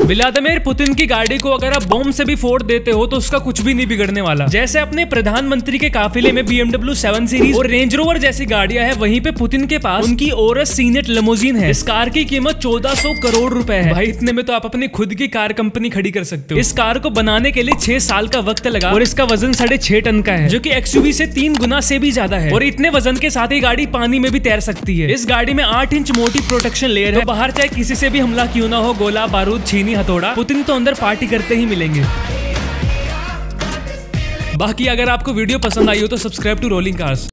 Vladimir Putin की गाड़ी को अगर आप बॉम्ब से भी फोड़ देते हो तो उसका कुछ भी नहीं बिगड़ने वाला। जैसे अपने प्रधानमंत्री के काफिले में BMW 7 सीरीज और रेंज रोवर जैसी गाड़ियां हैं, वहीं पे पुतिन के पास उनकी ओरस सीनेट लिमोजिन है। इस कार की कीमत 1400 करोड़ रुपए है। भाई इतने में तो आप अपनी खुद की कार कंपनी खड़ी कर सकते हो। इस कार को बनाने के लिए 6 साल का वक्त लगा और इसका वजन 6.5 टन का है, जो कि XUV से 3 गुना से भी ज्यादा है। और इतने वजन के साथ ही गाड़ी पानी में भी तैर सकती है। इस गाड़ी में 8 इंच मोटी प्रोटेक्शन लेयर है, तो बाहर चाहे किसी से भी हमला क्यों ना हो, गोला बारूद छीनी हथौड़ा, पुतिन तो अंदर पार्टी करते ही मिलेंगे। बाकी अगर आपको वीडियो पसंद आई हो तो सब्सक्राइब टू रोलिंग कार्स।